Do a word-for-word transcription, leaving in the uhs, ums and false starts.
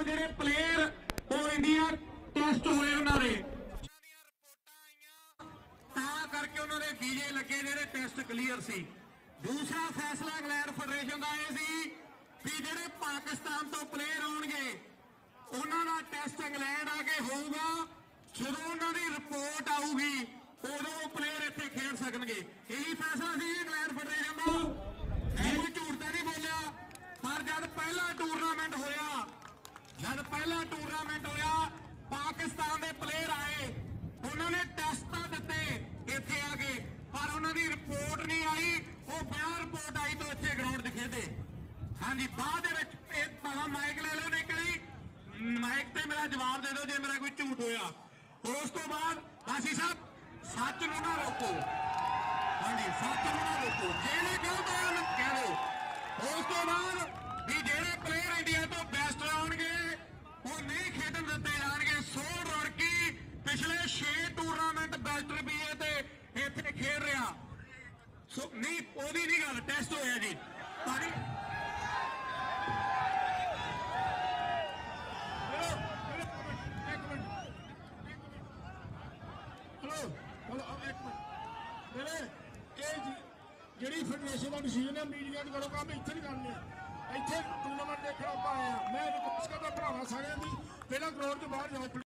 ਜਿਹੜੇ ਪਲੇਅਰ ਉਹ India test ਹੋਏ ਉਹਨਾਂ ਦੇ ਤਾਂ ਕਰਕੇ ਉਹਨਾਂ ਦੇ ਵੀਜ਼ੇ ਲੱਗੇ ਜਿਹੜੇ ਟੈਸਟ ਕਲੀਅਰ ਸੀ। ਦੂਸਰਾ ਫੈਸਲਾ ਇੰਗਲੈਂਡ ਫੈਡਰੇਸ਼ਨ ਦਾ ਇਹ ਸੀ ਵੀ ਜਿਹੜੇ ਪਾਕਿਸਤਾਨ ਤੋਂ ਪਲੇਅਰ ਆਉਣਗੇ ਉਹਨਾਂ ਦਾ ਟੈਸਟ ਇੰਗਲੈਂਡ ਆ ਕੇ ਹੋਊਗਾ। ਜਦੋਂ ਉਹਨਾਂ ਦੀ ਰਿਪੋਰਟ ਆਊਗੀ ਉਦੋਂ ਪਲੇਅਰ ਇੱਥੇ ਖੇਡ ਸਕਣਗੇ। ਇਹੀ ਫੈਸਲਾ ਸੀ ਇੰਗਲੈਂਡ ਫੈਡਰੇਸ਼ਨ ਦਾ। ਇਹ ਕੋਈ ਝੂਠ ਤਾਂ ਨਹੀਂ ਬੋਲਿਆ। ਪਰ ਜਦ ਪਹਿਲਾ ਟੂਰਨਾਮੈਂਟ ਹੋਇਆ ਜਦ ਪਹਿਲਾ ਟੂਰਨਾਮੈਂਟ ਹੋਇਆ ਪਾਕਿਸਤਾਨ ਦੇ ਪਲੇਅਰ ਆਏ, ਉਹਨਾਂ ਨੇ ਟੈਸਟ ਤਾਂ ਦਿੱਤੇ ਇੱਥੇ ਆ ਕੇ, ਪਰ ਉਹਨਾਂ ਦੀ ਰਿਪੋਰਟ ਨਹੀਂ ਆਈ। ਉਹ ਬਿਨਾਂ ਰਿਪੋਰਟ ਆਈ ਤੋਂ ਇੱਥੇ ਗਰਾਊਂਡ 'ਚ ਖੇਡੇ। ਹਾਂਜੀ, ਬਾਅਦ ਦੇ ਵਿੱਚ ਇਹ ਭਾਵੇਂ ਮਾਈਕ ਲੈ ਲਓ, ਨਹੀਂ ਕਰੀ ਮਾਈਕ ਤੇ ਮੇਰਾ ਜਵਾਬ ਦੇ ਦਿਓ ਜੇ ਮੇਰਾ ਕੋਈ ਝੂਠ ਹੋਇਆ। ਉਸ ਤੋਂ ਬਾਅਦ ਬਾਸੀ ਸਾਹਿਬ ਸੱਚ ਨੂੰ ਨਾ ਰੋਕੋ। ਹਾਂਜੀ, ਸੱਚ ਨੂੰ ਨਾ ਰੋਕੋ, ਜਿਹੜੇ ਗਲਤ ਹੈ ਉਹਨੂੰ ਕਹਿ ਦਿਓ। ਉਸ ਤੋਂ ਬਾਅਦ ਵੀ ਜਿਹੜੇ ਪਲੇਅਰ ਇੰਡੀਆ ਤੋਂ ਬੈਸਟ ਆਉਣਗੇ ਉਹ ਨਹੀਂ ਖੇਡਣ ਦਿੱਤੇ ਜਾਣਗੇ। ਸੋਲ ਰੜਕੀ ਪਿਛਲੇ ਛੇ ਟੂਰਨਾਮੈਂਟ ਬੈਸਟ ਰੁਪਈਏ ਤੇ ਇੱਥੇ ਖੇਡ ਰਿਹਾ। ਸੋ ਨਹੀਂ, ਉਹਦੀ ਨਹੀਂ ਗੱਲ, ਟੈਸਟ ਹੋਇਆ ਜੀ ਪਾਣੀ। ਜਿਹੜੀ ਫੈਡਰੇਸ਼ਨ ਦਾ ਡਿਸੀਜਨ ਹੈ ਮੀਡੀਆ ਚ ਕਰੋ ਕੰਮ, ਇੱਥੇ ਨਹੀਂ ਕਰਨੇ। ਇੱਥੇ ਟੂਰਨਾਮੈਂਟ ਦੇਖਣ ਆਪਾਂ ਆਏ ਆ। ਮੈਂ ਰਿਕੁਐਸਟ ਕਰਦਾ ਭਰਾਵਾਂ ਸਾਰਿਆਂ ਦੀ ਪਹਿਲਾਂ ਗਰਾਊਂਡ ਤੋਂ ਬਾਹਰ ਜਾਓ।